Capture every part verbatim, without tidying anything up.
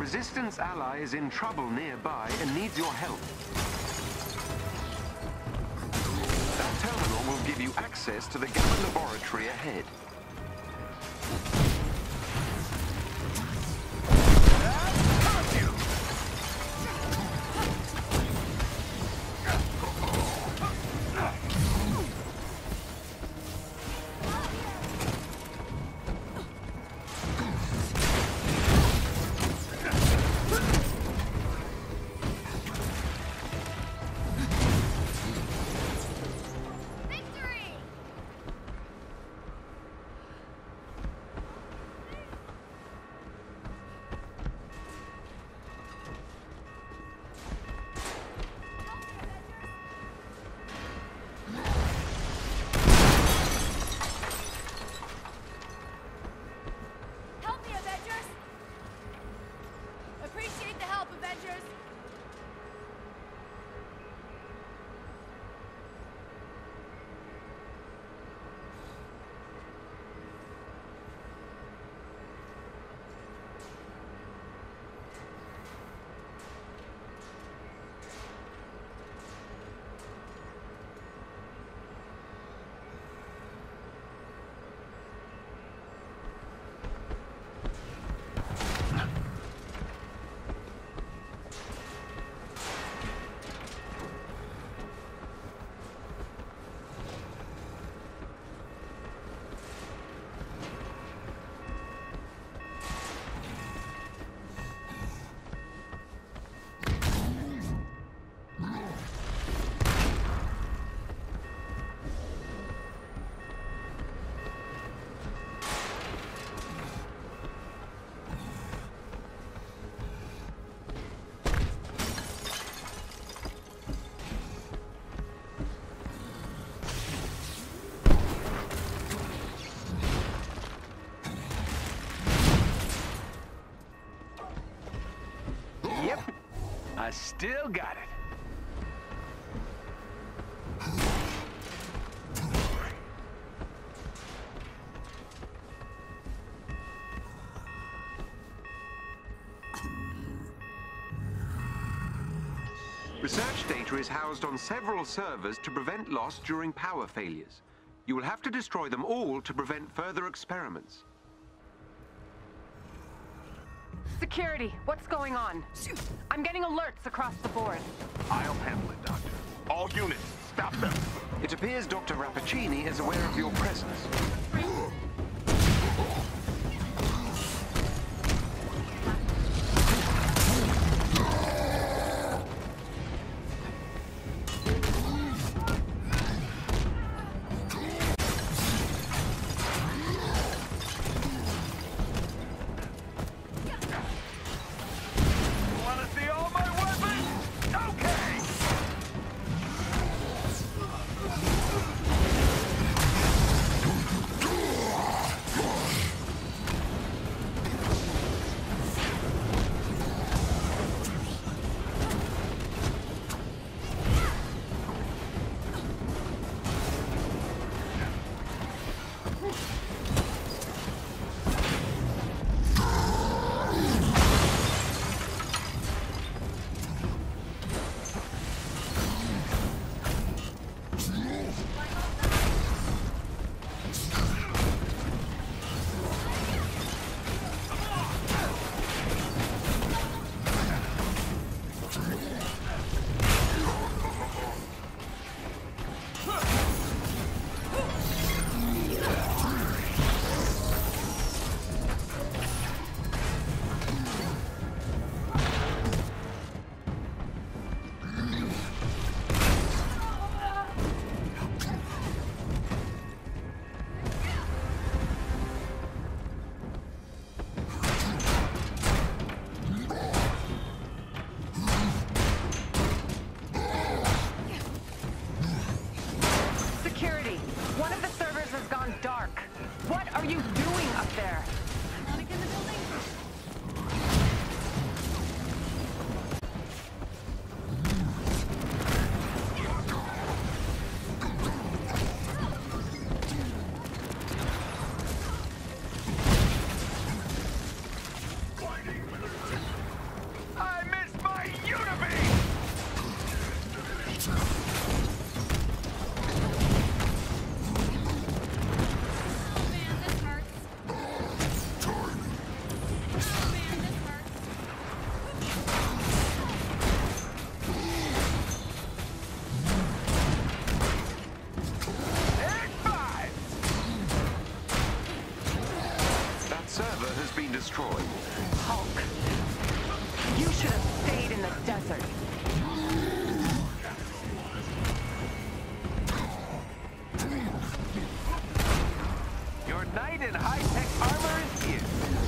Resistance ally is in trouble nearby and needs your help. That terminal will give you access to the Gamma laboratory ahead. I still got it. Research data is housed on several servers to prevent loss during power failures. You will have to destroy them all to prevent further experiments. Security, what's going on? I'm getting alerts across the board. I'll handle it, Doctor. All units, stop them. It appears Doctor Rappaccini is aware of your presence. Destroyed. Hulk, you should have stayed in the desert. Your knight in high-tech armor is here.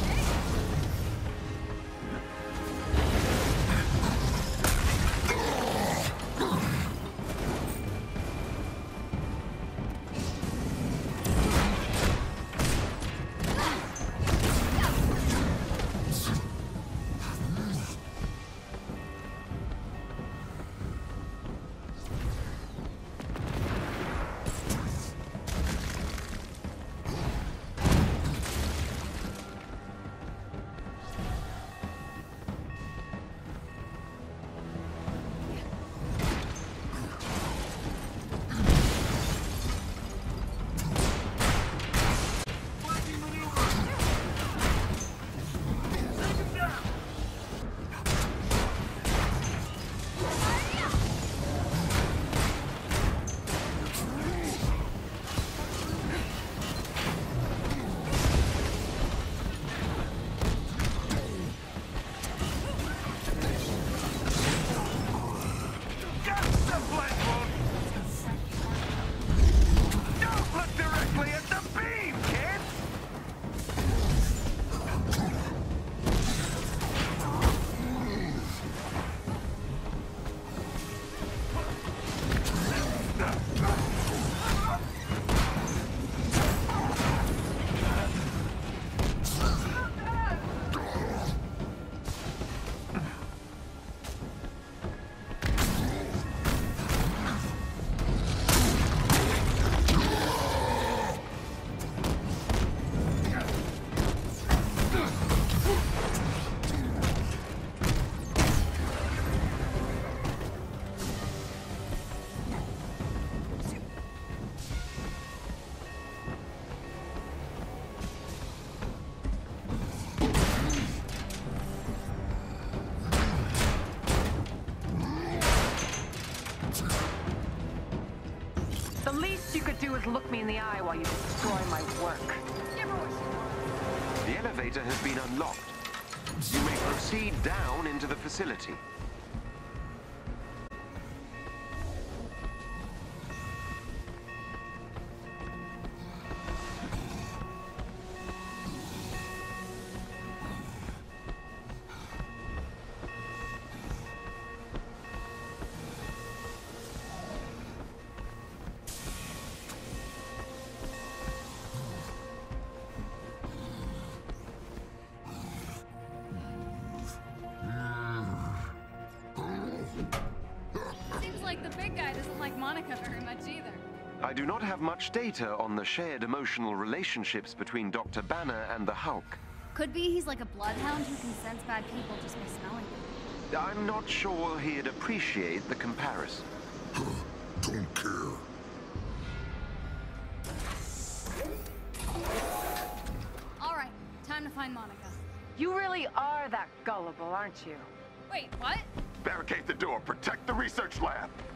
The least you could do is look me in the eye while you destroy my work. The elevator has been unlocked. You may proceed down into the facility. Like the big guy doesn't like Monica very much either. I do not have much data on the shared emotional relationships between Doctor Banner and the Hulk. Could be he's like a bloodhound who can sense bad people just by smelling them. I'm not sure he'd appreciate the comparison. Don't care. All right, time to find Monica. You really are that gullible, aren't you? Wait, what? Barricade the door. Protect the research lab.